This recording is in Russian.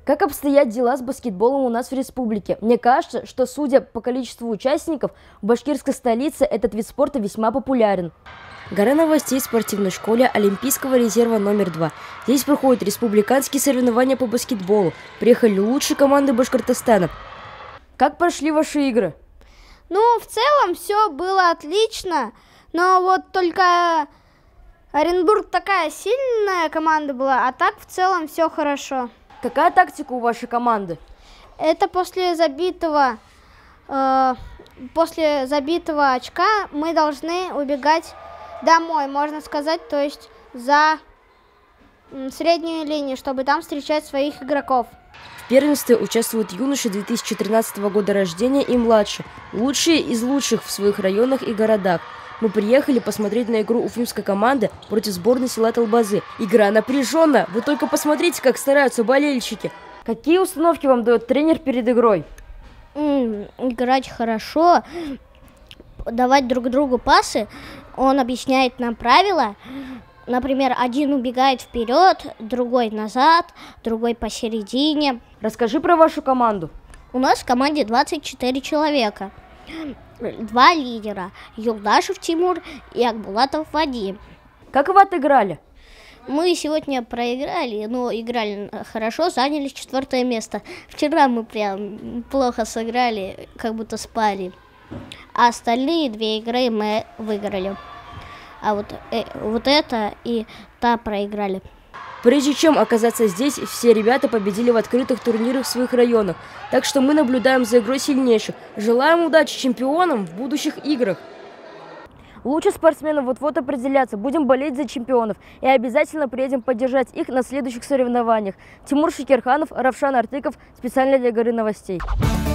Как обстоят дела с баскетболом у нас в республике? Мне кажется, что, судя по количеству участников, в башкирской столице этот вид спорта весьма популярен. Гора новостей в спортивной школе Олимпийского резерва номер 2. Здесь проходят республиканские соревнования по баскетболу. Приехали лучшие команды Башкортостана. Как прошли ваши игры? В целом все было отлично, но вот только Оренбург такая сильная команда была, а так в целом все хорошо. Какая тактика у вашей команды? Это после забитого очка мы должны убегать домой, можно сказать, то есть за среднюю линию, чтобы там встречать своих игроков. В первенстве участвуют юноши 2013 года рождения и младше, лучшие из лучших в своих районах и городах. Мы приехали посмотреть на игру уфимской команды против сборной села Талбазы. Игра напряженная, вы только посмотрите, как стараются болельщики. Какие установки вам дает тренер перед игрой? Играть хорошо, давать друг другу пасы, он объясняет нам правила. Например, один убегает вперед, другой назад, другой посередине. Расскажи про вашу команду. У нас в команде 24 человека. 2 лидера. Юлдашев Тимур и Акбулатов Вадим. Как вы отыграли? Мы сегодня проиграли, но играли хорошо, заняли 4 место. Вчера мы прям плохо сыграли, как будто спали. А остальные 2 игры мы выиграли. А вот это и та проиграли. Прежде чем оказаться здесь, все ребята победили в открытых турнирах в своих районах. Так что мы наблюдаем за игрой сильнейших. Желаем удачи чемпионам в будущих играх. Лучшие спортсмены вот-вот определятся. Будем болеть за чемпионов. И обязательно приедем поддержать их на следующих соревнованиях. Тимур Шакирханов, Равшан Артыков. Специально для Горы новостей.